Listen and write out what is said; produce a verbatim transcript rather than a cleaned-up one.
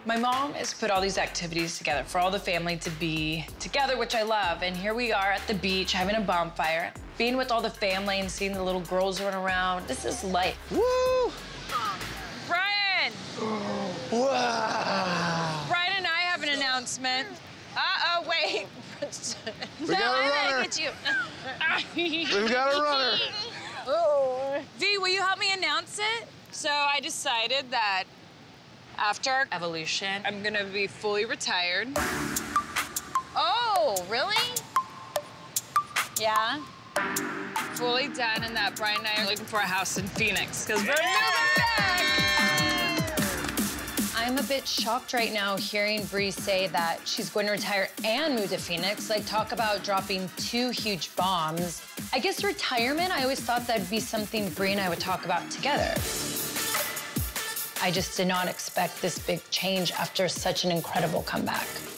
My mom has put all these activities together for all the family to be together, which I love. And here we are at the beach having a bonfire, being with all the family and seeing the little girls run around. This is life. Woo! Brian! Wow! Brian and I have an announcement. Uh-oh, wait. We no, got a I'm runner. gonna get you. We've got a runner. Oh. V, will you help me announce it? So I decided that after our evolution, I'm gonna be fully retired. Oh, really? Yeah? Fully done, and that Brian and I are looking for a house in Phoenix, because we're moving back! I'm a bit shocked right now hearing Bree say that she's going to retire and move to Phoenix. Like, talk about dropping two huge bombs. I guess retirement, I always thought that'd be something Bree and I would talk about together. I just did not expect this big change after such an incredible comeback.